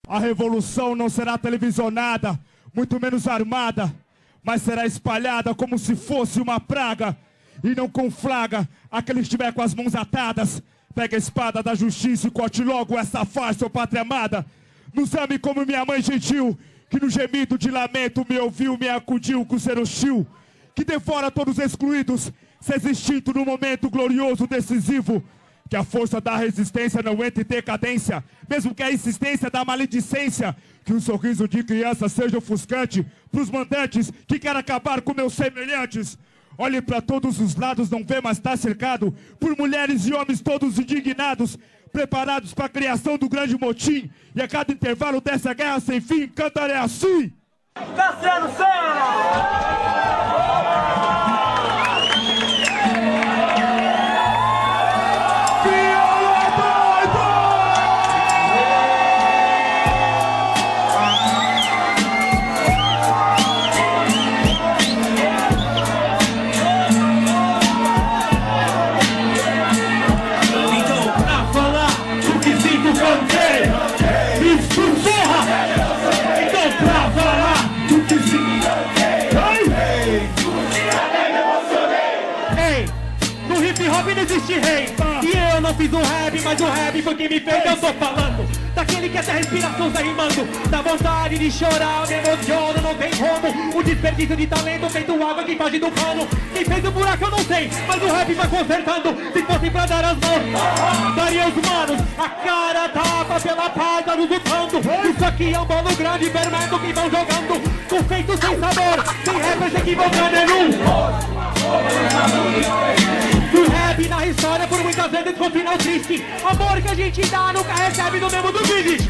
A revolução não será televisionada, muito menos armada, mas será espalhada como se fosse uma praga. E não com flaga, aquele que estiver com as mãos atadas, pega a espada da justiça e corte logo essa farsa, ô pátria amada. Nos ame como minha mãe gentil, que no gemido de lamento me ouviu, me acudiu com ser hostil, que devora todos os excluídos, seja extinto no momento glorioso, decisivo. Que a força da resistência não entre em decadência, mesmo que a insistência da maledicência. Que um sorriso de criança seja ofuscante pros mandantes que querem acabar com meus semelhantes. Olhe para todos os lados, não vê, mas tá cercado por mulheres e homens todos indignados, preparados para a criação do grande motim. E a cada intervalo dessa guerra sem fim, cantarei assim. Cassiano Cena! Não existe rei, e eu não fiz um rap, mas o rap foi quem me fez. Eu tô falando daquele que até a respiração tá rimando, dá vontade de chorar, me emociona, não tem como. O desperdício de talento feito água que faz do pano. Quem fez o buraco eu não sei, mas o rap vai consertando. Se fosse pra dar as mãos, daria os manos a cara tapa pela paz, tá nos lutando. Isso aqui é um bolo grande, vermelho que vão jogando, com feito sem sabor, sem rapper se equivocando em um. O rap na história por muitas vezes com final triste. Amor que a gente dá nunca recebe do mesmo do vídeo.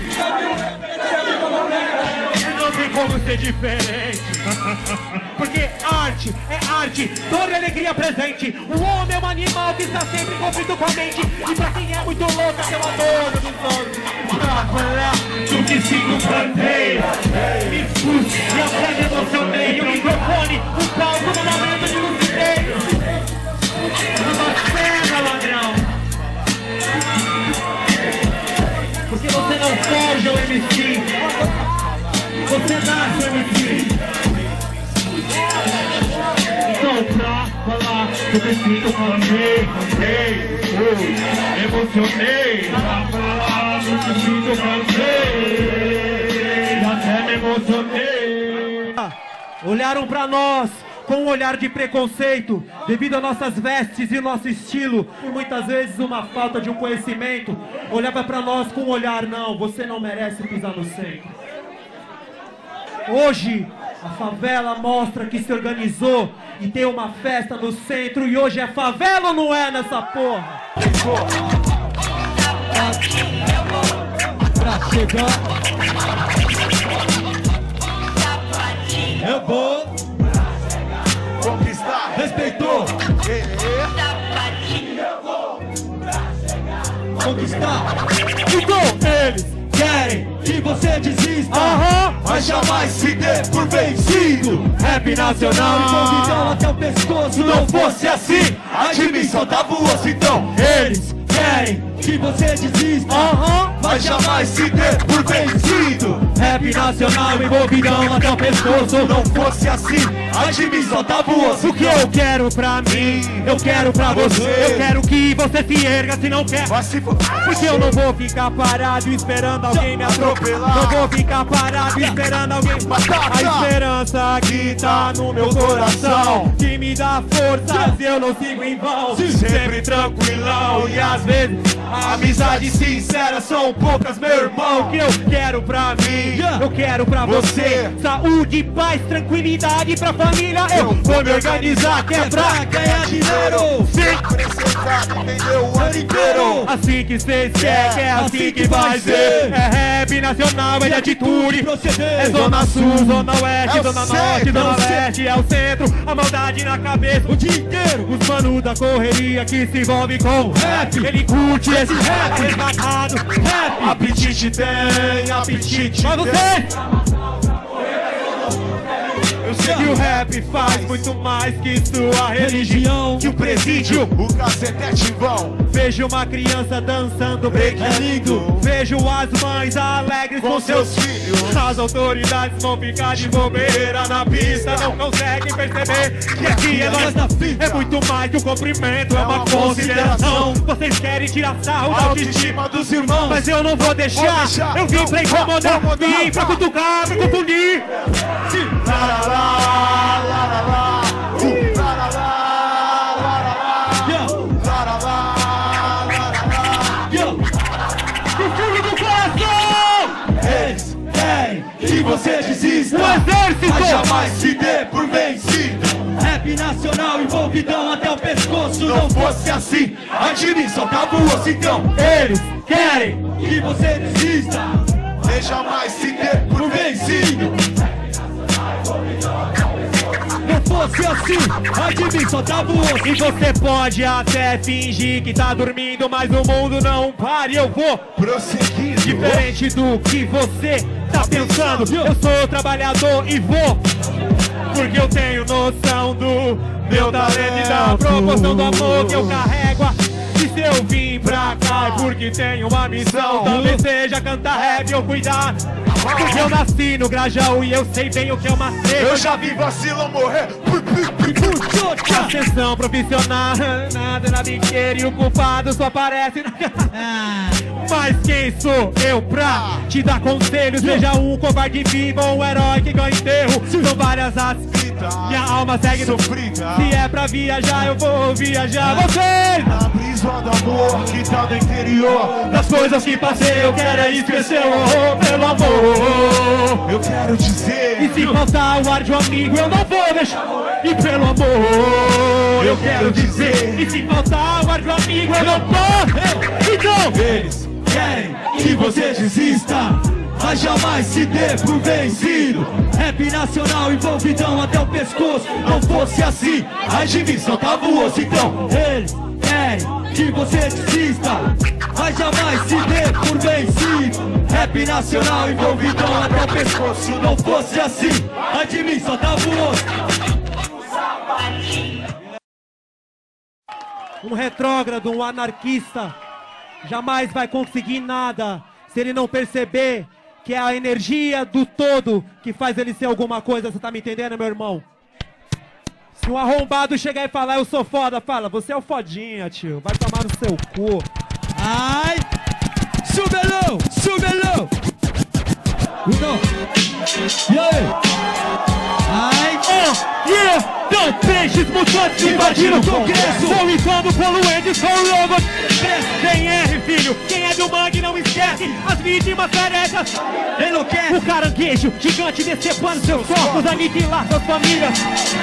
Não tem como ser diferente. Porque arte é arte, dor e alegria presente. O homem é um animal que está sempre em conflito com a mente. E pra quem é muito louco, é o amor dos outros. Pra falar do que sinto planteia, me expulso e até me emocionei. O microfone, o palco no momento de lucidez. Uma cena, ladrão. Porque você não forja o MC, você nasce o MC. Então pra falar, eu preciso falei, emocionei. Pra falar, eu preciso falei, até me emocionei. Olharam pra nós com um olhar de preconceito, devido a nossas vestes e nosso estilo, e muitas vezes uma falta de um conhecimento. Olhava pra nós com um olhar, não, você não merece pisar no centro. Hoje, a favela mostra que se organizou e tem uma festa no centro, e hoje é favela ou não é nessa porra? Pra chegar, eu vou conquistar, respeitou, conquistar. Então eles querem que você desista, mas jamais se dê por vencido. Rap nacional e convidão até o pescoço. Se não fosse assim, a admissão tava osso. Então eles querem que você desista, mas jamais se dê por vencido. Rap nacional envolvidão até o pescoço. Se não fosse assim, a admissão tava osso. O que eu quero pra mim, eu quero pra você. Eu quero que você se erga, se não quer, porque eu não vou ficar parado esperando alguém me atropelar. Não vou ficar parado esperando alguém. A esperança que tá no meu coração, que me dá forças e eu não sigo em vão. Sempre tranquilão e às vezes amizades sinceras são poucas, meu irmão. O que eu quero pra mim, eu quero pra você. Saúde, paz, tranquilidade pra família. Eu vou me organizar, quebrar, ganhar dinheiro. O ano inteiro. Assim que cês querem, é assim que vai ser. É rap nacional, é de atitude. É zona sul, zona oeste, zona norte, zona leste. É o centro, a maldade na cabeça o dia inteiro. Os manos da correria que se envolve com rap. Ele curte esse rap, resgatado, rap. Apetite tem, apetite tem. Mas você... Eu sei que o rap faz muito mais que sua religião, que o presídio. O cacetete vão. Vejo uma criança dançando break, é lindo. Vejo as mães alegres com seus filhos. As autoridades vão ficar de bobeira na pista. Não conseguem perceber que aqui é nós na fita. É muito mais que um cumprimento, é uma consideração. Vocês querem tirar sarro da autoestima dos irmãos, mas eu não vou deixar. Eu vim pra incomodar, vim pra cutucar, pra confundir. Eles querem que você desista, O exército! mas jamais se dê por vencido. Rap nacional envolvidão até o pescoço. Se não fosse assim, a time soltava o osso então. Eles querem que você desista, Nem jamais se dê por vencido. não fosse assim, a time soltava o osso. E você pode até fingir que tá dormindo, mas o mundo não para e eu vou Prosseguindo. diferente do que você tá pensando. Eu sou trabalhador e vou, porque eu tenho noção do meu talento e da proporção do amor que eu carrego. E se eu vim pra cá é porque tenho uma missão. Talvez seja cantar rap ou cuidar, porque eu nasci no Grajaú e eu sei bem o que é uma seca. Eu já vi vacilo morrer. Ascensão profissional, nada na biqueira e o culpado só aparece na... Mas quem sou eu pra te dar conselho? Seja um covarde vivo ou um herói que ganha enterro. São várias as minha alma segue no... Sofrida. Se é pra viajar, eu vou viajar. Vocês! Na brisa do amor que tá no interior. Das coisas que passei, eu quero é esquecer o horror, pelo amor. Eu quero dizer. E se faltar o ar de um amigo, eu não vou deixar morrer. E pelo amor, eu quero dizer. E se faltar o ar de um amigo, eu não vou. Então, Eles querem que você desista, mas jamais se dê por vencido. rap nacional envolvidão até o pescoço. Não fosse assim, a gente soltava o osso então. Eles querem que você desista, mas jamais se dê por vencido. Rap nacional envolvidão até o pescoço. Se não fosse assim, A de mim só tava o osso. Um retrógrado, um anarquista jamais vai conseguir nada se ele não perceber que é a energia do todo que faz ele ser alguma coisa. Você tá me entendendo, meu irmão? Se um arrombado chegar e falar eu sou foda, fala, você é o fodinha, tio. Vai tomar no seu cu. Ai! Subelão! Subelão! Não! Yeah! Ai! Oh! Yeah! Não, peixes mutantes invadiram o Congresso. Sou insano, poluente, sou lobo. Quem R, filho? Quem é do mangue não esquece. As vítimas carecas enlouquece. O caranguejo gigante decepando seus corpos, aniquilar suas famílias.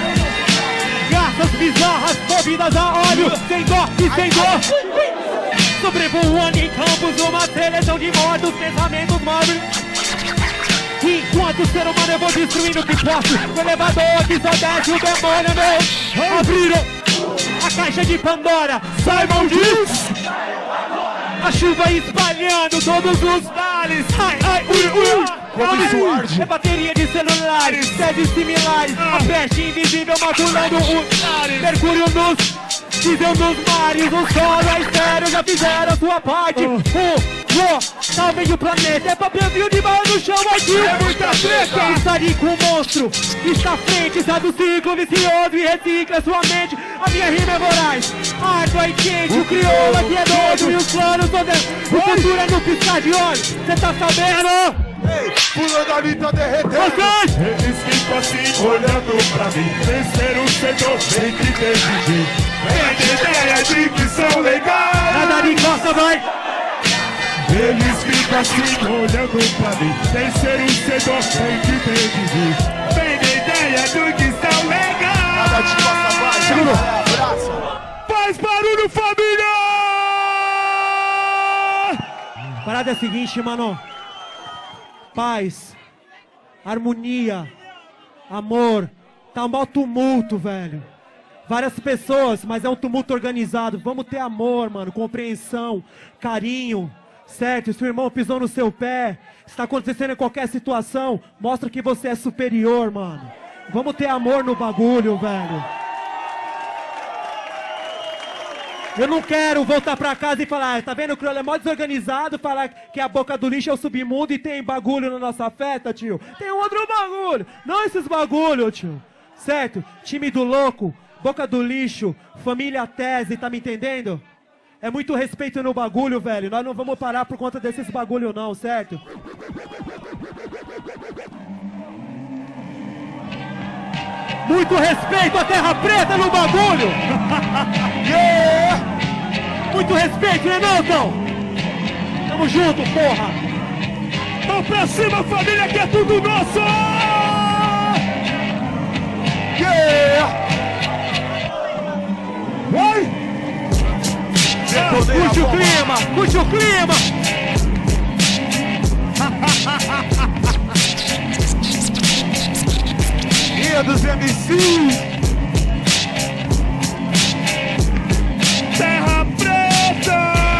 Garças bizarras, movidas a óleo, sem dó e sem dor. Sobrevoando em campos uma seleção de mortos, pensamentos móveis. Enquanto ser humano eu vou destruindo o que posso. O elevador que só desce o demônio, meu. Abriram a caixa de Pandora. Simon diz. A chuva espalhando todos os vales. Ai, ai, ui, ui. Como isso arde? É bateria de celulares, sedes similares. A peste invisível matulando os Mercúrio nos diesel dos mares. O solo, a estéreo já fizeram a sua parte. Salvem o planeta, é papel de bala no chão aqui. É muita treta. Está ali com o monstro, está à frente, sai do ciclo vicioso e recicla sua mente. A minha rima é voraz, árdua e quente. O crioulo aqui é doido e os planos são dentro. O futuro é no piscar de olhos, cê tá sabendo? Ei, pulando ali tá derretendo. Vocês! Eles ficam assim olhando pra mim. Vencer o setor tem que decidir. Tem ideia de que são legais. Nada de costa, vai! Eles ficam assim olhando pra mim. Vencer o setor tem que decidir. Tem ideia do que são legais. Nada de costa, vai. Segura. Abraça. Faz barulho, família! Parada é a seguinte, mano. Paz, harmonia, amor. Tá um maior tumulto, velho. Várias pessoas, mas é um tumulto organizado. Vamos ter amor, mano, compreensão, carinho, certo? Se o irmão pisou no seu pé, está acontecendo em qualquer situação, mostra que você é superior, mano. Vamos ter amor no bagulho, velho. Eu não quero voltar pra casa e falar, tá vendo, o Criolo é mó desorganizado, falar que a boca do lixo é o submundo e tem bagulho na nossa festa, tio. Tem outro bagulho, não esses bagulho, tio. Certo? Time do louco, boca do lixo, família tese, tá me entendendo? É muito respeito no bagulho, velho. Nós não vamos parar por conta desses bagulho não, certo? Muito respeito à terra preta no bagulho! Yeah! Muito respeito, né não, Tom? Tamo junto, porra! Vamos pra cima, família, que é tudo nosso! Yeah! Oi! Curte o clima! Curte o clima! Dos MCs. Terra Preta!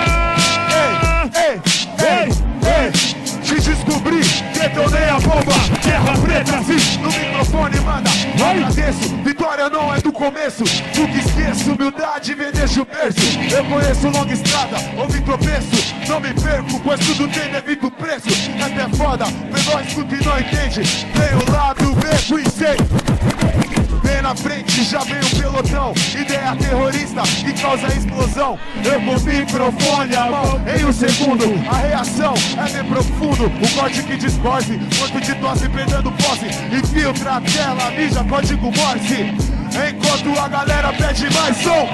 Ei, te descobri, detonei a bomba. Terra Preta, sim, no microfone manda. Agradeço, vitória não é do começo. Nunca esqueço, humildade vem desde o berço. Eu conheço longa estrada, houve tropeço. Não me perco, pois tudo tem devido preço. É foda, menor escuta e não entende. Vem o lado B, conhecei. Vem na frente, já vem um pelotão. Ideia terrorista que causa explosão. Eu com o microfone à mão, em um segundo. A reação é bem profundo. O corte que distorce, corpo de tosse perdendo posse. Infiltra a tela, mija código Morse. Enquanto a galera pede mais som.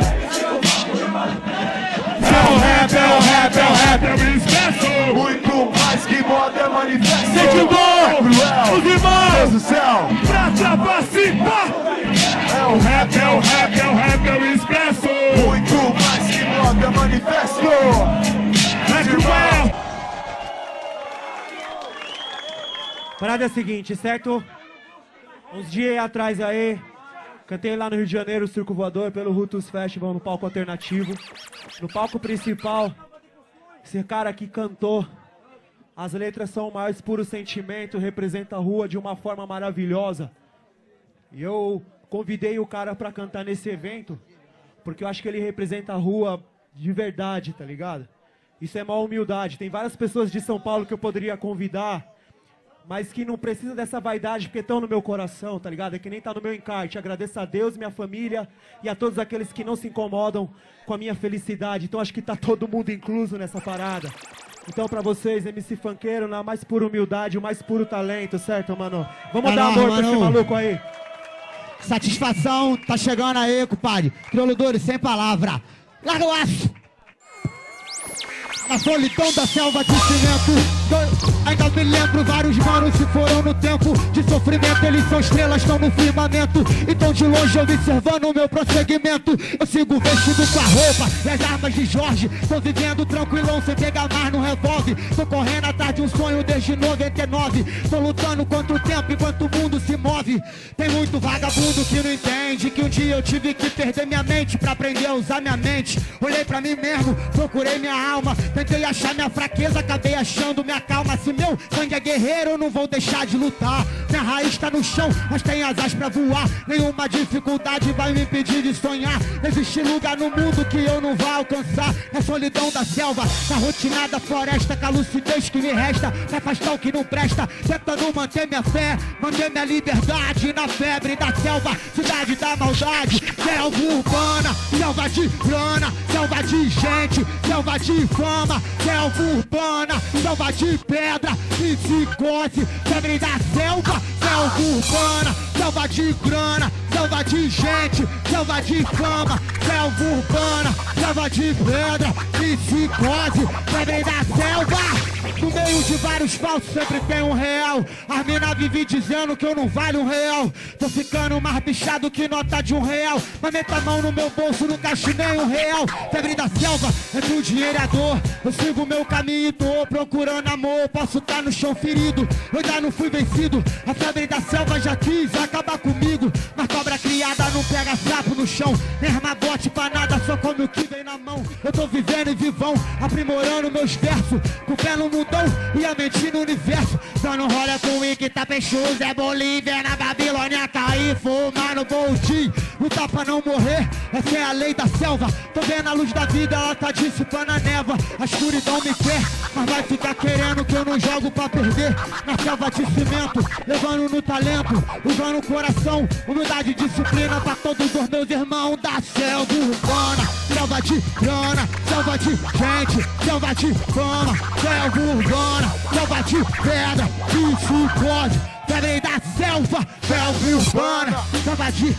É o rap, é o rap, é o rap, é o expresso. Muito mais que moda é manifesto. Sente o dor, os irmãos, Deus do céu. pra participar. É o rap, É o rap, é o rap, é o expresso. muito mais que moda é manifesto. Rap, Parada é a seguinte, certo? Uns dias atrás aí, cantei lá no Rio de Janeiro, o Circo Voador, pelo Rutus Festival, no palco alternativo. No palco principal, esse cara aqui cantou. As letras são o mais puro sentimento, representa a rua de uma forma maravilhosa. E eu convidei o cara pra cantar nesse evento, porque eu acho que ele representa a rua de verdade, tá ligado? Isso é maior humildade. Tem várias pessoas de São Paulo que eu poderia convidar, mas que não precisa dessa vaidade, porque estão no meu coração, tá ligado? É que nem tá no meu encarte. Agradeço a Deus, minha família e a todos aqueles que não se incomodam com a minha felicidade. Então acho que tá todo mundo incluso nessa parada. Então pra vocês, MC Funkeiro, na mais pura humildade, o mais puro talento, certo, mano? Vamos dar amor pra esse maluco aí. Satisfação, tá chegando aí, compadre. Crioulo Douro, sem palavra. Larga o aço! Na solidão da selva de cimento, ainda me lembro, vários manos se foram no tempo de sofrimento. Eles são estrelas, estão no firmamento, então de longe observando o meu prosseguimento. Eu sigo vestido com a roupa e as armas de Jorge. Tô vivendo tranquilão, sem pegar mais no revólver. Tô correndo atrás de um sonho desde 99. Tô lutando contra o tempo enquanto o mundo se move. Tem muito vagabundo que não entende que um dia eu tive que perder minha mente pra aprender a usar minha mente. Olhei pra mim mesmo, procurei minha alma, tentei achar minha fraqueza, acabei achando minha calma. Se meu sangue é guerreiro, eu não vou deixar de lutar. Minha raiz tá no chão, mas tem asas pra voar. Nenhuma dificuldade vai me impedir de sonhar. Não existe lugar no mundo que eu não vá alcançar. É solidão da selva, na rotina da floresta, com a lucidez que me resta pra afastar o que não presta. Tentando manter minha fé, manter minha liberdade na febre da selva, cidade da maldade. Selva urbana, selva de grana, selva de gente, selva de fama. Selva urbana, selva de pedra, psicose, febre da selva. Selva urbana, selva de grana, selva de gente, selva de fama. Selva urbana, selva de pedra, psicose, febre da selva. No meio de vários falsos sempre tem um real. As mina vive dizendo que eu não valho R$1. Tô ficando mais bichado que nota de R$1. Mas meta a mão no meu bolso, nunca achei nem R$1. Febre da selva, entre o dinheiro e a dor. Eu sigo meu caminho e tô procurando amor. Posso tá no chão ferido, eu ainda não fui vencido. A febre da selva já quis acabar comigo, mas cobra criada não pega sapo no chão. Nem arma bote pra nada, só come o que vem na mão. Eu tô vivendo e vivão, aprimorando meus versos, com o pé no mundão e a mente no universo. Dando rolê com o Ike, tá peixoso, é Bolívia, na Babilônia, cair, fumando boltinho. Lutar pra não morrer, essa é a lei da selva. Tô vendo a luz da vida, ela tá dissipando a névoa. A escuridão me quer, mas vai ficar querendo que eu não jogo pra perder. Na selva de cimento, levando no talento, usando o coração, humildade e disciplina pra todos os meus irmãos da selva urbana. Selva de grana, selva de gente, selva de fama, selva urbana, selva de pedra, psicose, febre da selva, selva urbana, selva de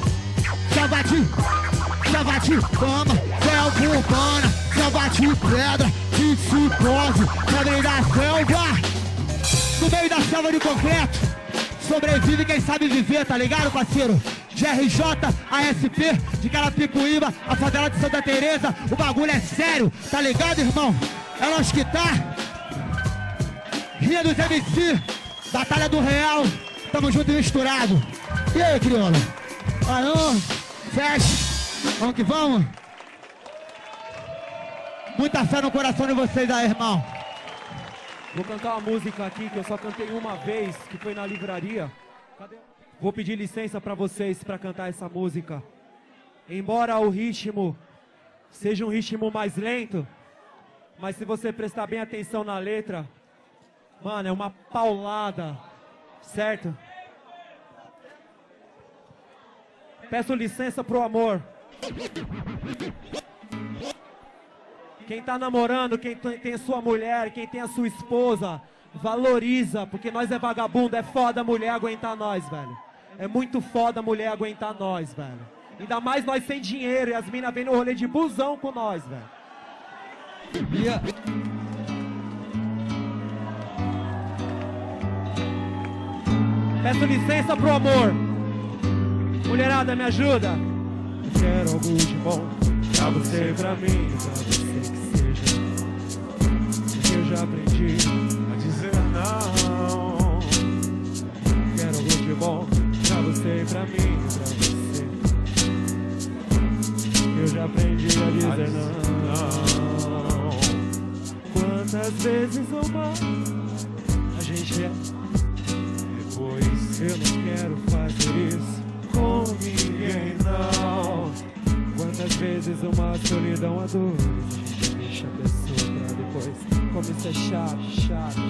fama, selva urbana, selva de pedra, psicose, febre da selva. No meio da selva de concreto, sobrevive quem sabe viver, tá ligado, parceiro? De RJ, ASP, de Carapicuíba, a favela de Santa Teresa, o bagulho é sério, tá ligado, irmão? É nós que tá. Ria dos MC, Batalha do Real, tamo junto e misturado. E aí, crioula? Aí, fecha, vamos que vamos? Muita fé no coração de vocês aí, irmão. Vou cantar uma música aqui que eu só cantei uma vez, que foi na livraria. Vou pedir licença pra vocês pra cantar essa música. Embora o ritmo seja um ritmo mais lento, mas se você prestar bem atenção na letra, mano, é uma paulada, certo? Peço licença pro amor. Quem tá namorando, quem tem a sua mulher, quem tem a sua esposa, valoriza, porque nós é vagabundo, é foda a mulher aguentar nós, velho. É muito foda a mulher aguentar nós, velho. Ainda mais nós sem dinheiro e as minas vêm no rolê de busão com nós, velho. Yeah. Peço licença pro amor. Mulherada, me ajuda. Quero algo de bom pra você e pra mim, pra você que seja. Porque eu já aprendi a dizer não. Quero algo de bom pra você e pra mim, pra você. Eu já aprendi a dizer não. Quantas vezes ou mais a gente é. Depois eu não quero fazer isso com ninguém, não. Quantas vezes uma solidão a dor deixa a pessoa pra depois. Como isso é chato.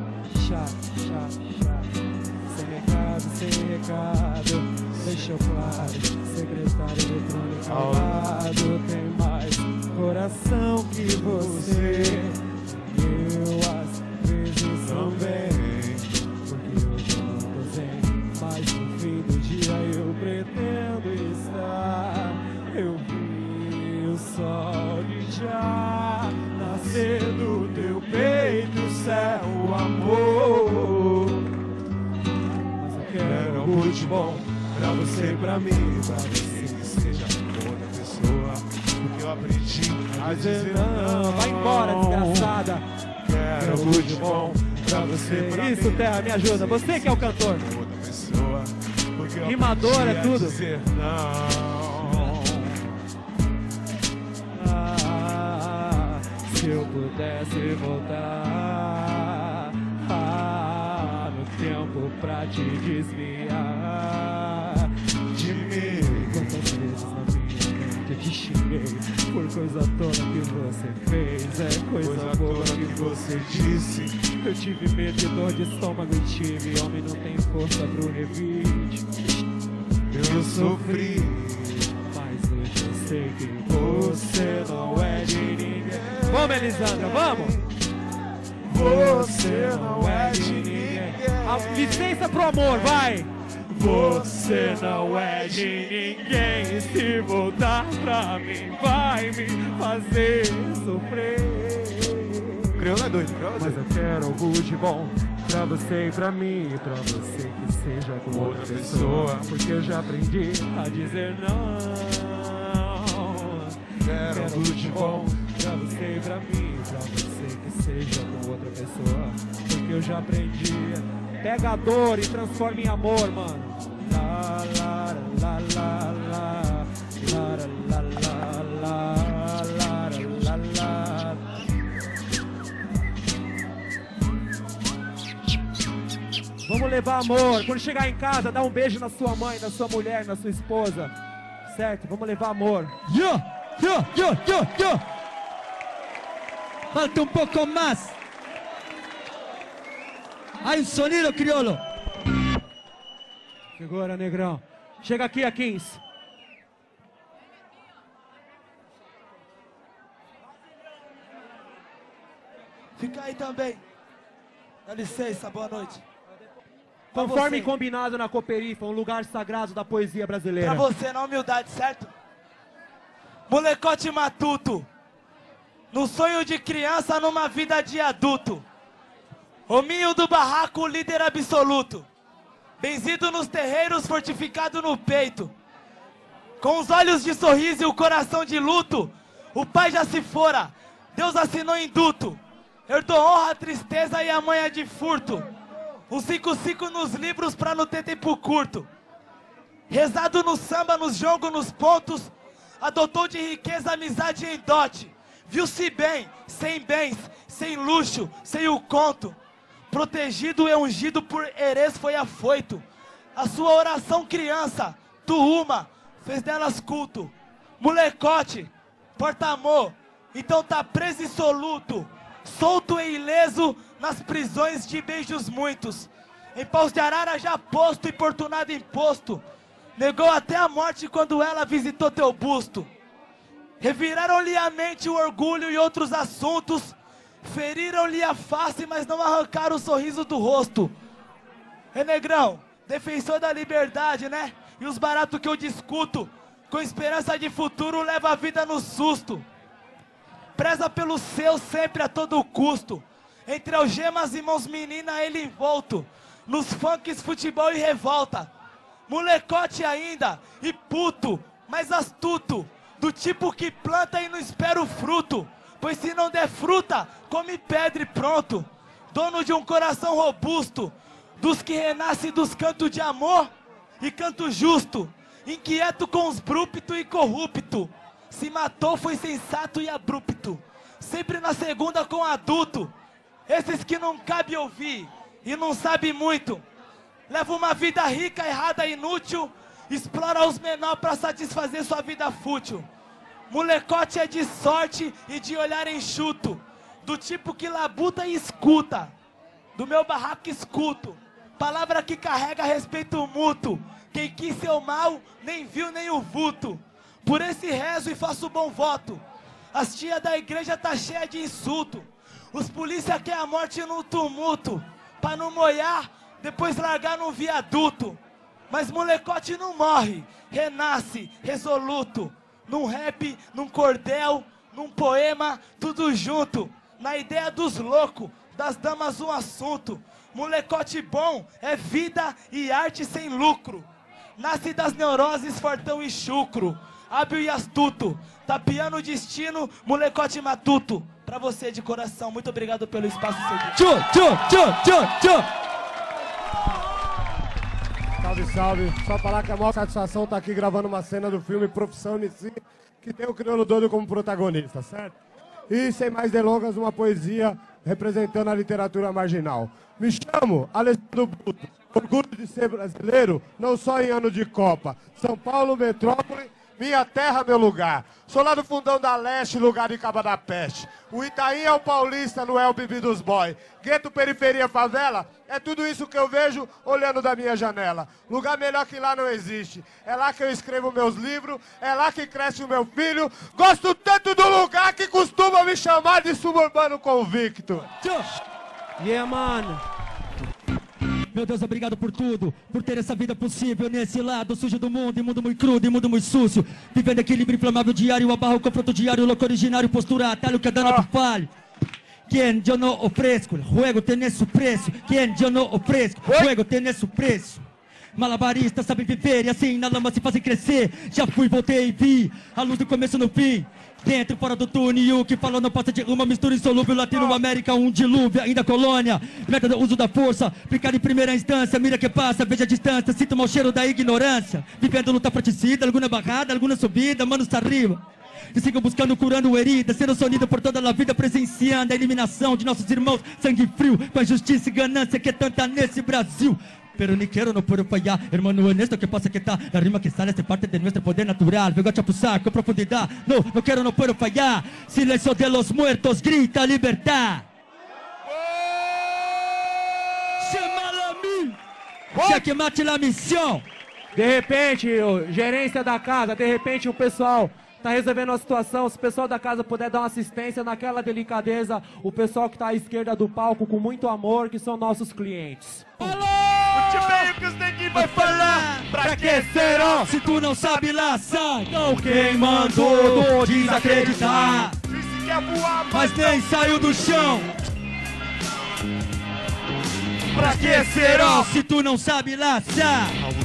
Sem recado, deixa eu claro. Secretário eletrônico ao lado. Tem mais coração que você. Eu às vezes também. Porque hoje eu não tô zen. Mas no fim do dia eu pretendo estar. Eu vi o sol de já nascer do teu peito, céu, amor. Mas eu quero algo de bom pra você e pra mim, pra você que seja outra pessoa. Porque eu aprendi a dizer não. Vai embora, desgraçada. Quero algo de bom pra você e pra mim. Isso, Terra, me ajuda. Você que é o cantor. Outra pessoa. Rimador é tudo. Dizer não. Se eu pudesse voltar no tempo pra te desviar de mim. Quantas vezes na minha mente eu te xinguei por coisa toda que você fez. É coisa boa que você disse. Eu tive medo e dor de estômago e tive. Homem não tem força pro revide. Eu sofri, mas hoje eu sei que você não é de ninguém. Vamos, Elisandra, vamos! Você não é de ninguém. Licença pro amor, vai! Você não é de ninguém. E se voltar pra mim, vai me fazer sofrer. Crioula é doido, crioula é doido. Mas eu quero algo de bom pra você e pra mim, pra você que seja com outra pessoa. Porque eu já aprendi a dizer não. Quero algo de bom pra você e pra mim, pra você que seja com outra pessoa. Porque eu já aprendi. Pega a dor e transforma em amor, mano. La la la la la la la la la la la. levar amor. Quando chegar em casa, dá um beijo na sua mãe, na sua mulher, na sua esposa. Certo? Vamos levar amor. Falta um pouco mais. Aí um sonido, crioulo. Segura, negrão. Chega aqui, A15. Fica aí também. Dá licença, boa noite. Conforme combinado na Cooperifa, um lugar sagrado da poesia brasileira. Pra você, na humildade, certo? Molecote matuto. No sonho de criança, numa vida de adulto. Hominho do barraco, líder absoluto. Benzido nos terreiros, fortificado no peito. Com os olhos de sorriso e o coração de luto. O pai já se fora, Deus assinou induto. Herdou honra, tristeza e a manha de furto. Um 5-5 nos livros pra não ter tempo curto. Rezado no samba, nos jogos, nos pontos. Adotou de riqueza, amizade em dote. Viu-se bem, sem luxo, sem o conto. Protegido e ungido por Herês foi afoito. A sua oração criança, Tuuma, fez delas culto. Molecote, porta-amor, então tá preso e soluto. Solto e ileso nas prisões de beijos muitos. Em paus de arara já posto, importunado imposto. Negou até a morte quando ela visitou teu busto. Reviraram-lhe a mente o orgulho e outros assuntos. Feriram-lhe a face, mas não arrancaram o sorriso do rosto. É negrão, defensor da liberdade, né? E os baratos que eu discuto, com esperança de futuro, leva a vida no susto. Preza pelo seu sempre a todo custo. Entre algemas e mãos menina ele envolto. Nos funks, futebol e revolta. Molecote ainda e puto, mas astuto. Do tipo que planta e não espera o fruto. Pois se não der fruta, come pedra e pronto. Dono de um coração robusto. Dos que renasce dos cantos de amor e canto justo. Inquieto com os brúpito e corrupto. Se matou foi sensato e abrupto. Sempre na segunda com adulto. Esses que não cabe ouvir e não sabe muito. Leva uma vida rica, errada e inútil. Explora os menores pra satisfazer sua vida fútil. Molecote é de sorte e de olhar enxuto. Do tipo que labuta e escuta. Do meu barraco escuto. Palavra que carrega respeito mútuo. Quem quis seu mal nem viu nem o vulto. Por esse rezo e faço bom voto. As tia da igreja tá cheia de insulto. Os polícia quer a morte no tumulto. Pra não moiar, depois largar num viaduto. Mas molecote não morre, renasce, resoluto. Num rap, num cordel, num poema, tudo junto. Na ideia dos loucos, das damas um assunto. Molecote bom é vida e arte sem lucro. Nasce das neuroses, fortão e chucro. Hábil e astuto, tapeando o destino, molecote matuto. Pra você de coração, muito obrigado pelo espaço cedido. Salve, salve. Só falar que é a maior satisfação estar aqui gravando uma cena do filme Profissão MC, que tem o Crioulo Doido como protagonista, certo? E, sem mais delongas, uma poesia representando a literatura marginal. Me chamo Alessandro Bruto, orgulho de ser brasileiro, não só em ano de Copa. São Paulo, metrópole, minha terra, meu lugar. Sou lá do fundão da Leste, lugar de Caba da Peste. O Itaim é o paulista, não é o Bibi dos boy. Gueto, periferia, favela, é tudo isso que eu vejo olhando da minha janela. Lugar melhor que lá não existe. É lá que eu escrevo meus livros, é lá que cresce o meu filho. Gosto tanto do lugar que costumam me chamar de suburbano convicto. Yeah, mano. Meu Deus, obrigado por tudo, por ter essa vida possível nesse lado sujo do mundo, e mundo muito crudo, e mundo muito sucio. Vivendo equilíbrio inflamável diário, abarro, confronto diário, louco originário, postura, atalho que é dano pro falho. Quem eu não ofrezco, juego tem su preço. Quem eu não ofrezco, juego tem su preço. Malabaristas sabem viver e assim na lama se fazem crescer. Já fui, voltei e vi a luz do começo no fim. Dentro e fora do túnel, o que falou não passa de uma mistura insolúvel. Latino-América, um dilúvio, ainda colônia. Método uso da força, aplicar em primeira instância. Mira que passa, veja a distância, sinto o mau cheiro da ignorância. Vivendo luta fraticida, alguma barrada, alguma subida, manos arriba. E sigo buscando, curando heridas, sendo sonido por toda a vida, presenciando a eliminação de nossos irmãos. Sangue frio, com a justiça e ganância que é tanta nesse Brasil. Pero ni quiero, no puedo fallar. Hermano honesto que pasa que está. La rima que sale es parte de nuestro poder natural. Vengo a chapuzar con profundidad. No quiero, no puedo fallar. Silencio de los muertos, grita libertad. Chama-la mim. Cheque mate la missão. De repente, gerência da casa, de repente o pessoal tá resolvendo a situação. Se o pessoal da casa puder dar uma assistência naquela delicadeza, o pessoal que tá à esquerda do palco com muito amor, que são nossos clientes. Escute bem o que os neguinhos vai falar. Pra que serão? Se tu não sabe lá, sai. Não, quem mandou desacreditar. Disse que ia voar, mas nem saiu do chão. Pra que serão? Se tu não sabe lá, sai.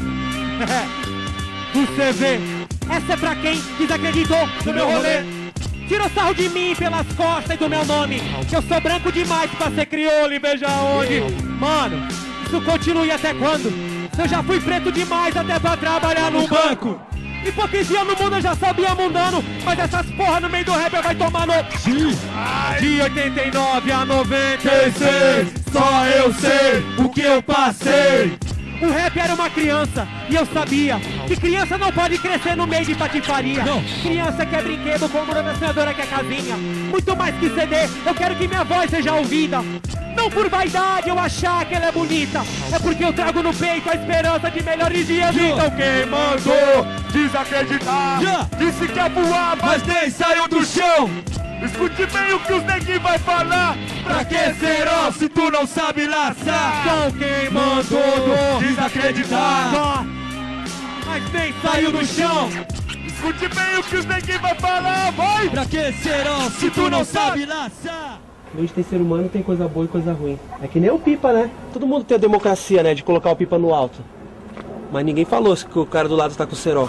Você vê, essa é pra quem desacreditou no meu rolê. Tirou sarro de mim pelas costas e do meu nome. Que eu sou branco demais pra ser crioulo e veja onde. Mano, isso continue até quando? Se eu já fui preto demais até pra trabalhar num banco. Hipocrisia no mundo eu já sabia mundano. Mas essas porra no meio do rap vai tomar no... De 89 a 96, só eu sei o que eu passei. O rap era uma criança e eu sabia que criança não pode crescer no meio de patifaria. Não. Criança quer brinquedo como a senadora quer casinha. Muito mais que CD, eu quero que minha voz seja ouvida. Não por vaidade eu achar que ela é bonita, é porque eu trago no peito a esperança de melhores dias. Então quem mandou desacreditar, disse que ia voar, mas nem saiu do chão. Escute bem o que os neguinhos vai falar. Pra que serão se tu não sabe laçar? Então quem mandou desacreditar, mas nem saiu do chão. Escute bem o que os neguinhos vai falar, vai. Pra que serão se tu não sabe laçar? A gente tem ser humano, tem coisa boa e coisa ruim. É que nem o Pipa, né? Todo mundo tem a democracia, né? De colocar o Pipa no alto. Mas ninguém falou que o cara do lado tá com o cerol.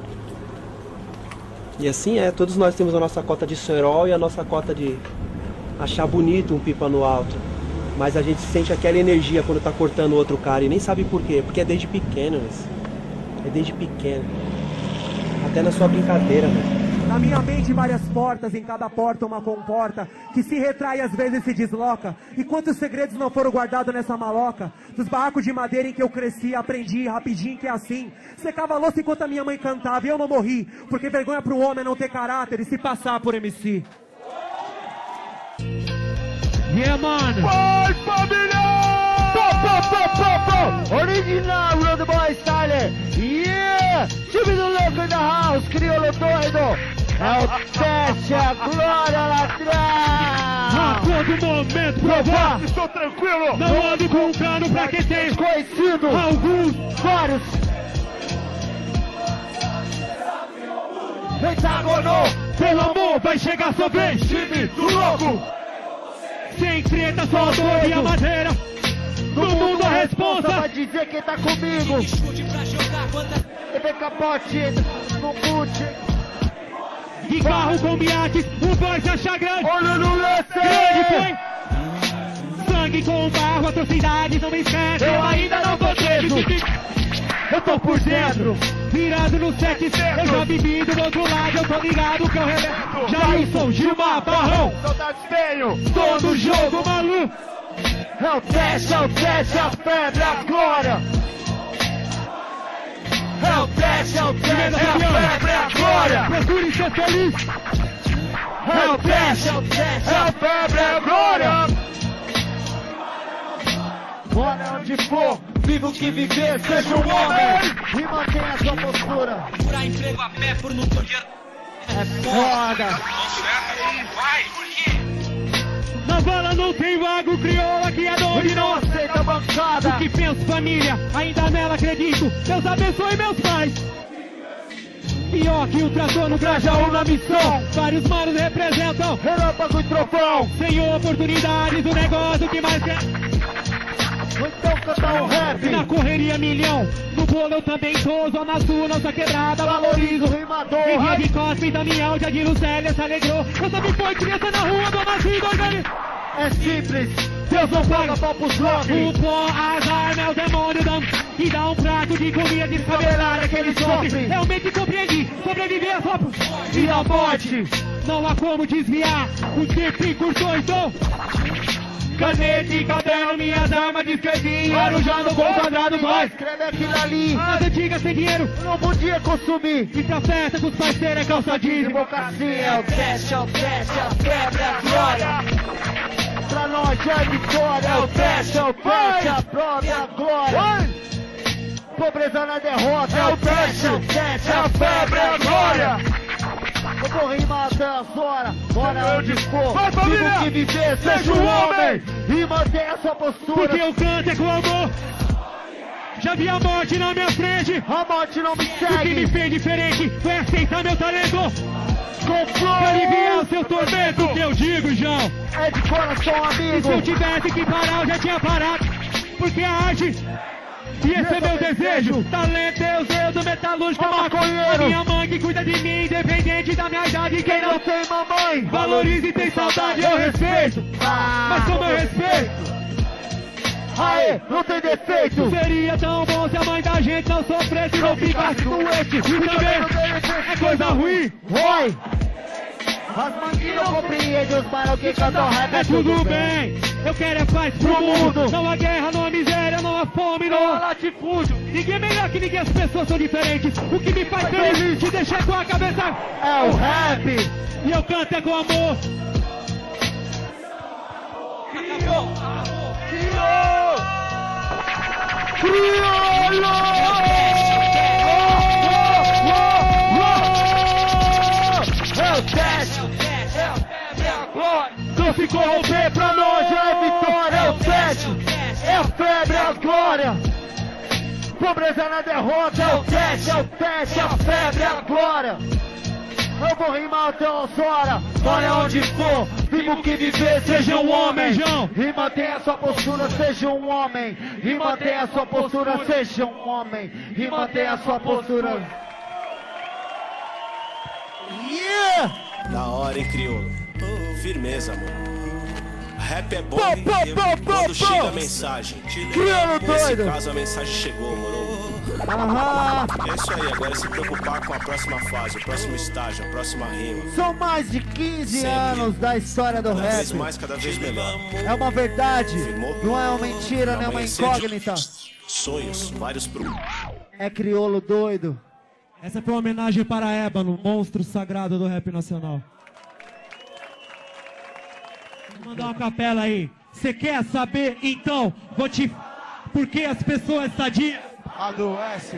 E assim é, todos nós temos a nossa cota de cerol e a nossa cota de achar bonito um Pipa no alto. Mas a gente sente aquela energia quando tá cortando o outro cara e nem sabe por quê. Porque é desde pequeno, isso. É desde pequeno. Até na sua brincadeira, velho. Na minha mente várias portas, em cada porta uma comporta, que se retrai e às vezes se desloca. E quantos segredos não foram guardados nessa maloca? Dos barracos de madeira em que eu cresci, aprendi rapidinho que é assim. Secava a louça enquanto a minha mãe cantava e eu não morri, porque vergonha pro homem não ter caráter e se passar por MC. Yeah, mano! Vai, família! Original Road Boy Style! Yeah! Time do louco in the house, crioulo doido! É o teste, a glória lá atrás! A todo momento provar! Estou tranquilo! Não ando com um cano pra quem tem conhecido! Alguns, vários! Pentagono! Pelo amor, vai chegar sua vez! Time do louco! Sem treta, só dor e a madeira! No mundo a responsa vai dizer quem tá comigo. TV capote, no boot. De carro com biate, o boy se acha grande. Olha no lance! Grande foi. Sangue com barro, atrocidades não me esquece. Eu ainda não tô preso. Eu tô por dentro. Virado no 7, eu já vivi do outro lado, eu tô ligado que eu relevo. Jailson, Gilmar, Barrão. Saudades tenho. Tô no jogo, maluco. É o teste, a febre, a glória. É o teste, a febre, a glória. Procure ser feliz. É o teste, a febre, a glória. Olha onde for, viva o que viver, seja um homem. E mantenha a sua postura. Pra emprego a pé por não poder. É foda. Vai, por quê? Na bala não tem vago, crioula que é doido e não aceita bancada. O que penso, família, ainda nela acredito. Deus abençoe meus pais. Pior que o trator no Grajaú na missão. Vários manos representam relâmpago e trovão. Sem oportunidades, o negócio que mais quer. Então cantar o rap. Na correria milhão, no bolo eu também tô. Zona Sul, nossa quebrada, valorizo. Rimador, Henrique Cosme, Daniel, Jadir Lucélia, se alegrou. Eu também fui criança na rua, dona Cida, organizou. É simples, Deus não paga pau pros homens. O pó, azar, é o demônio dão. E dá um prato de comida descabelada que ele sofre. Realmente compreendi, sobreviver a sua e a morte. Não há como desviar o tempo que cursou, então. Caneta e caderno, minhas armas de escrevinho. Arujando com quadrado, vai. Escreve aquilo ali. As antigas sem dinheiro, Não podia consumir. e pra festa com os parceiros é calça jeans. Democracia é o teste, é o teste, é a febre, é a glória. Pra nós é vitória, é o teste, é o teste, é a prova, é a glória. Pobreza na derrota, é o teste, é a febre, é a glória. Eu vou rimar até as horas, bora onde for. Vai, família! Vivo que viver, seja um homem e mantenha sua postura. Porque eu canto é com amor. Já vi a morte na minha frente. A morte não me O que me segue. fez diferente foi aceitar meu talento. Com Pra aliviar o flow, seu tormento, que eu digo, João. é de coração, E se eu amigo. tivesse que parar, eu já tinha parado. Porque a arte, e esse é meu desejo. Talento, Deus do metalúrgico, Maconheiro. a minha mãe que cuida de mim, independente da minha idade. Quem não Tem mamãe. valoriza e tem saudade, eu respeito. Mas como eu respeito, Aê, não tem defeito. seria tão bom se a mãe da gente não sofresse e não ficasse doente. E também é coisa ruim. Oi! As manguinhas não compreendem os para o que cantam rap É tudo bem, eu quero é paz pro mundo. Não há guerra, não há miséria, não há fome, não há latifúndio. Ninguém é melhor que ninguém, as pessoas são diferentes. O que me faz feliz, te deixar com a cabeça. É o rap. E eu canto é com amor. É o teste. Não se corromper pra nós é vitória. É o teste. É a febre, é a glória. Pobreza na derrota. É o teste, é a febre, é a glória. Eu vou rimar até as horas, bora onde for, vivo que viver, seja um homem, João. e mantenha sua postura, seja um homem, e mantenha sua postura, seja um homem, e mantenha sua postura. Yeah! Da hora, hein, crioulo? Firmeza, mano. Rap é bom Pô, quando chega a mensagem. Crioulo Nesse doido! caso, a mensagem chegou, mano. Aham! É isso aí, agora é se preocupar com a próxima fase, o próximo estágio, a próxima rima. São mais de 15 Sempre. anos da história do Cada vez rap. mais, cada vez melhor. É uma verdade, Firmou? não é uma mentira, não é uma Amanhecer de incógnita. Sonhos, vários pro... É crioulo doido. Essa foi uma homenagem para Ébano, monstro sagrado do rap nacional. Vou mandar uma capela aí. Você quer saber? Então, vou te... Por que as pessoas sadias... Adoece.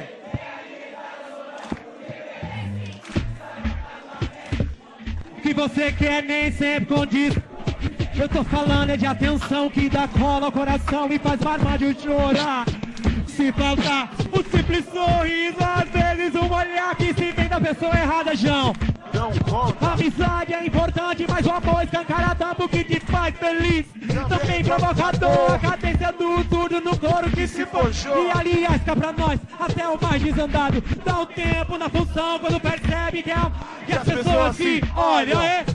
O que você quer nem sempre condiz. Eu tô falando é de atenção que dá cola ao coração e faz armário chorar. Se faltar um simples sorriso, às vezes um olhar que se vem da pessoa errada, João. Não conta. A amizade é importante, mas o amor escancara tanto o que te faz feliz. Também provocador, a cadência do surdo no coro que se forjou. E aliás, cá pra nós, até o mais desandado. Dá um tempo na função quando percebe que as pessoas se olham, é?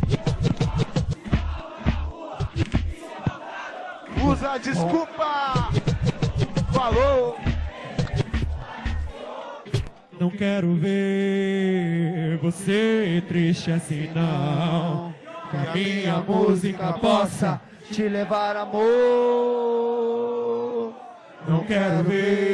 Usa a desculpa. Falou. Não quero ver você triste assim não. Que a minha música possa te levar amor. Não quero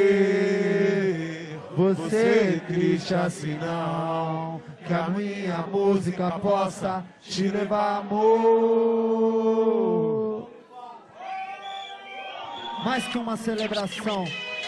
ver Você triste assim não. Que a minha música possa te levar amor. Mais que uma celebração.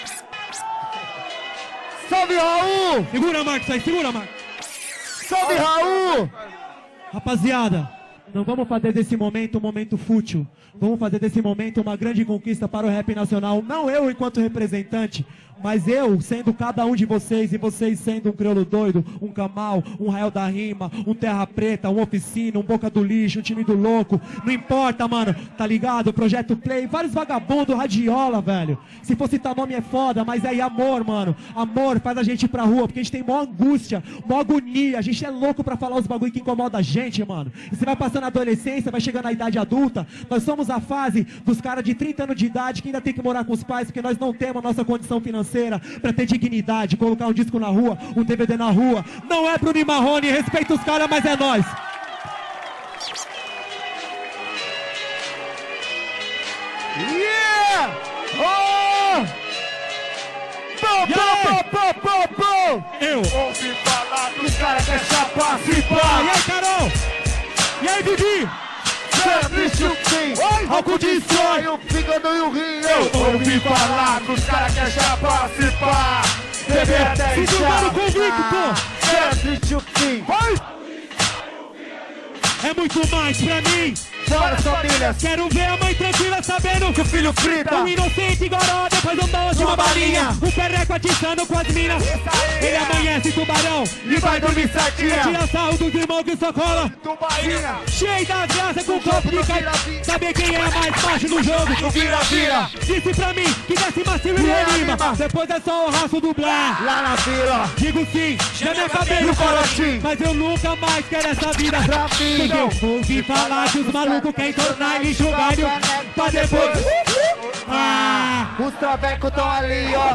Salve, Raul! Segura, Marcos, aí, segura, Marcos. Salve, Raul! Rapaziada, não vamos fazer desse momento um momento fútil. Vamos fazer desse momento uma grande conquista para o rap nacional. Não eu enquanto representante, mas eu sendo cada um de vocês, e vocês sendo um crioulo doido, um Kamal, um Rael da Rima, um Terra Preta, um Oficina, um Boca do Lixo, um Time do Louco. Não importa, mano, tá ligado? Projeto Play, vários vagabundos, radiola, velho. Se for citar nome é foda, mas aí amor, mano. Amor faz a gente ir pra rua, porque a gente tem maior angústia, maior agonia. A gente é louco pra falar os bagulho que incomoda a gente, mano. E você vai passando a adolescência, vai chegando na idade adulta. Nós somos a fase dos caras de 30 anos de idade que ainda tem que morar com os pais, porque nós não temos a nossa condição financeira pra ter dignidade, colocar um disco na rua, um DVD na rua. Não é Bruno e Marrone, respeita os caras, mas é nós. Yeah! Oh! Eu ouvi falar que os caras querem chapar, se pá. E aí, Carol? E aí, Didi? Álcool destrói o fígado e o rim. Eu ouvi falar que os caras querem chapar, se pá. Beber até Se jogar no convicto, é muito mais pra mim. Bora, família. Quero ver a mãe tranquila sabendo que o filho frita. Um inocente goró, depois um doce de uma balinha. Um perreco atiçando com as minas. Ele amanhece tubarão e vai dormir certinha. Tira sarro dos irmãos que só cola. Tubarinha. Cheio das graças com copo de cai. Saber quem é mais baixo no jogo. No vira-vira. Disse pra mim que desce macio e reanima. Depois é só o raço dublar. Lá na vila. Digo sim, já me acabei no corotim. Mas eu nunca mais quero essa vida pra mim. Porque eu ouvi falar que os malucos querem tornar ele enxugalho pra depois. Os travecos tão ali, ó.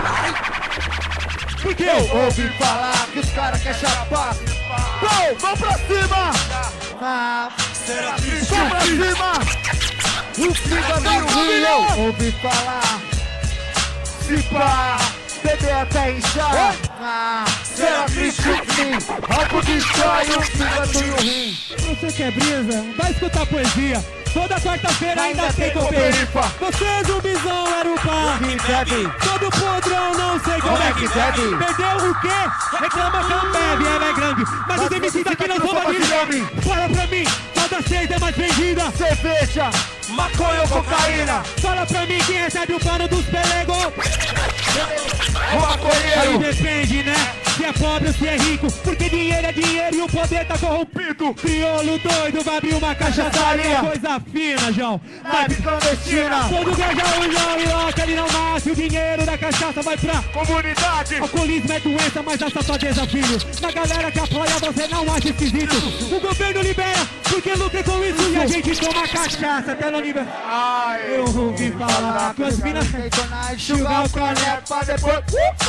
Porque eu ouvi falar que os caras querem chapar. Vamos pra cima! Vamos pra cima! O fígado e o rio, eu ouvi falar. Se pá, beber até inchar. Será triste o fim, álcool destrói o fígado e o rim. Você quer brisa? Vai escutar poesia. Toda quarta-feira ainda tem Coperifa. Você é zumbizão, era o pá. Todo podrão, não sei como é que deve. Perdeu o quê? Reclama que não bebe, ela é grande. Mas os MCs daqui não são bandidos. Fala pra mim, cada 6 é mais vendida. Cerveja, maconha ou cocaína. Fala pra mim quem recebe o pano dos pelegos. O maconheiro. Aí depende, né? Se é pobre ou se é rico. Porque dinheiro é dinheiro e o poder tá corrompido. Crioulo doido vai abrir uma cachaçaria. Coisa fina, João. Nave clandestina. Quando viaja o João e Loca, ele não nasce. O dinheiro da cachaça vai pra comunidade. Alcoolismo é doença, mas a safadeza, filho. Na galera que apoia, você não acha esquisito. O governo libera, porque lucra com isso. E a gente toma cachaça até no nível. Eu ouvi falar com as minas. Enxugar o caneco pra depois.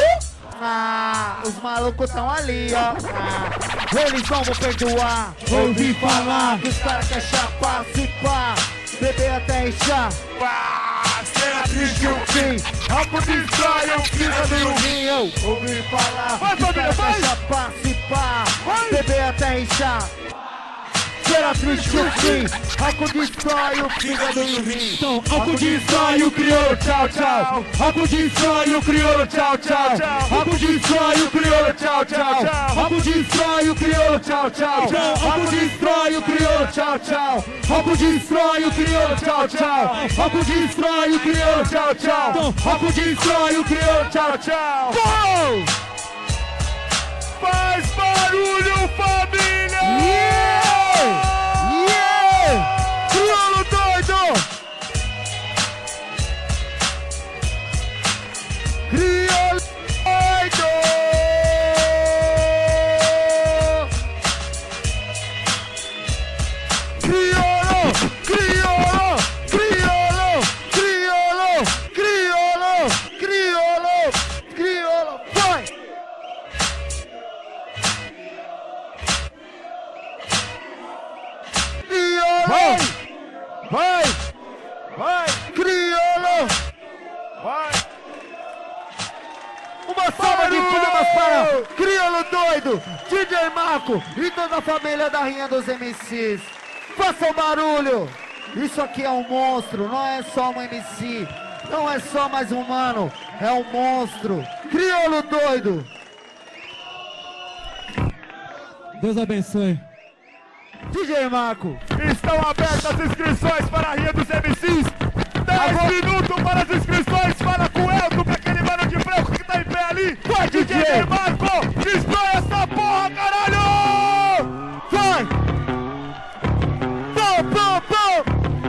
Os malucos tão ali, ó. Eles vão perdoar. Ouvi falar que os caras querem chapar, se pá, beber até inchar. Será triste o fim, álcool destrói o fígado e o rim. Eu ouvi falar que os caras querem chapar, se pá, beber até inchar. Será triste o fim, álcool destrói o fígado e o rim. Então, álcool destrói o crioulo, tchau, tchau. Álcool destrói o crioulo, tchau, tchau. Álcool destrói o crioulo, tchau, tchau. Álcool destrói o crioulo, tchau, tchau. Álcool destrói o crioulo, tchau, tchau. Álcool destrói o crioulo, tchau, tchau. Álcool destrói o crioulo, tchau, tchau. Álcool destrói o crioulo, tchau, tchau. Faz barulho, família! Crioulo doido! Crioulo doido! Crioulo! Crioulo! Crioulo! Crioulo! Crioulo! Crioulo! Crioulo! Vai! Crioulo! Vai! Vai! Crioulo! Vai! Uma salva de palmas para Crioulo doido, DJ Marco e toda a família da Rinha dos MCs. Façam barulho! Isso aqui é um monstro, não é só um MC, não é só mais um mano, é um monstro. Crioulo doido! Deus abençoe. DJ Marco. Estão abertas as inscrições para a Rinha dos MCs. 10 minutos para as inscrições. Fala com o Elton, com aquele mano de branco que tá em pé ali. Vai, DJ Marco. Destrói essa porra, caralho. Vai. Pô, pô,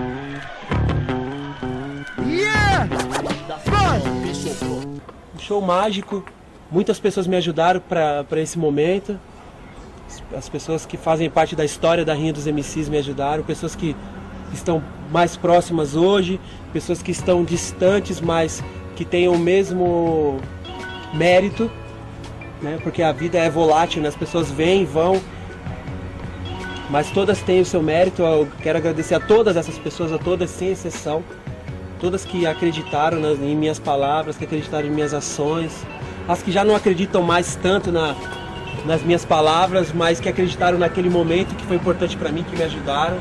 pô. Yeah. Vai. Um show mágico. Muitas pessoas me ajudaram para esse momento. As pessoas que fazem parte da história da Rinha dos MCs me ajudaram, pessoas que estão mais próximas hoje, pessoas que estão distantes, mas que têm o mesmo mérito, né? Porque a vida é volátil, né? As pessoas vêm e vão, mas todas têm o seu mérito. Eu quero agradecer a todas essas pessoas, a todas sem exceção, todas que acreditaram em minhas palavras, que acreditaram em minhas ações, as que já não acreditam mais tanto nas minhas palavras, mas que acreditaram naquele momento que foi importante pra mim, que me ajudaram.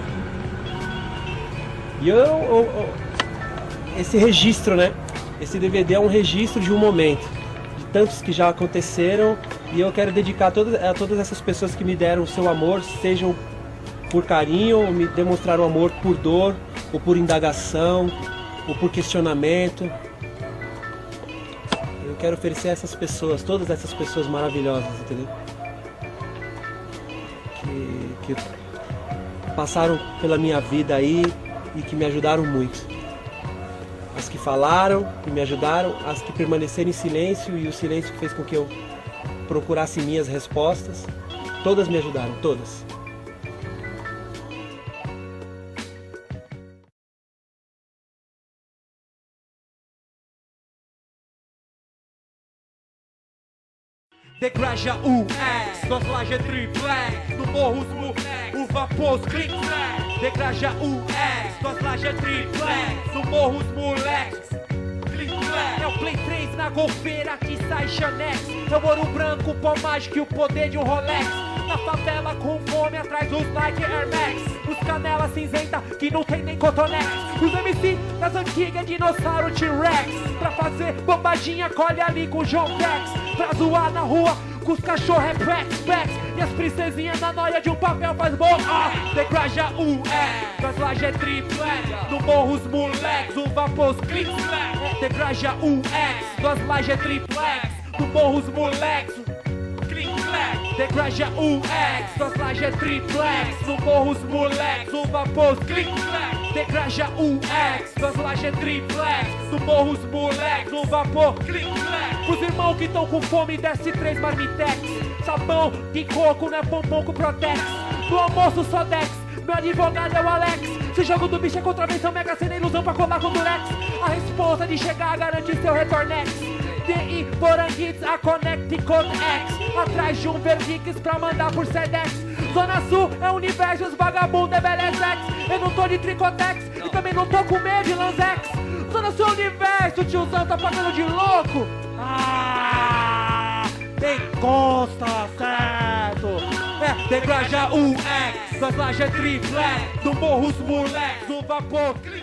E esse registro, né? Esse DVD é um registro de um momento, de tantos que já aconteceram, e eu quero dedicar a todas essas pessoas que me deram o seu amor, sejam por carinho, ou me demonstraram amor por dor, ou por indagação, ou por questionamento. Eu quero oferecer a essas pessoas, todas essas pessoas maravilhosas, entendeu? Que passaram pela minha vida aí e que me ajudaram muito. As que falaram e me ajudaram, as que permaneceram em silêncio e o silêncio que fez com que eu procurasse minhas respostas, todas me ajudaram, todas. Degraja UX, suas lajes triplex, no morro os moleques, o vapor, click clack. Degraja UX, suas lajes triplex, no morro os moleques, click clack. É o Play 3 na golfeira que sai Xanex, é o ouro branco, pó mágico e o poder de um Rolex. Na favela com fome atrás dos Nike Air Max, os canela cinzenta que não tem nem cotonex. Os MC das antigas dinossauro T-Rex, pra fazer bombadinha colhe ali com o João Tex. Pra zoar na rua com os cachorros é pex. E as princesinhas na noia de um papel faz boa. Degraja UX, das lajes é triplex, no morro os moleques, o vapor click clack. Degraja UX, das lajes é triplex, no morro os moleques, click clack. Degraja UX, das lajes é triplex, no morro os moleques, o vapor click clack. Degraja UX, das lajes é triplex, no morro os moleques, o vapor click clack. Os irmãos que tão com fome desce 3 marmitex, sabão de coco não é pompom com Protex. No almoço só Dex, meu advogado é o Alex. Se o jogo do bicho é contravenção, Mega Sena é ilusão pra colar com Durex. A resposta de chegar garante seu retornex. DI, Poranguites, a Connect Code X, atrás de um Verdix pra mandar por Sedex. Zona Sul é universo, os vagabundos é Belezex. Eu não tô de Tricotex e também não tô com medo de Lanzex. Zona Sul é universo, o tiozão tá pagando de louco. Tem costa, certo? Degraja UX, das lajes triplex, do morro os moleques, o vapor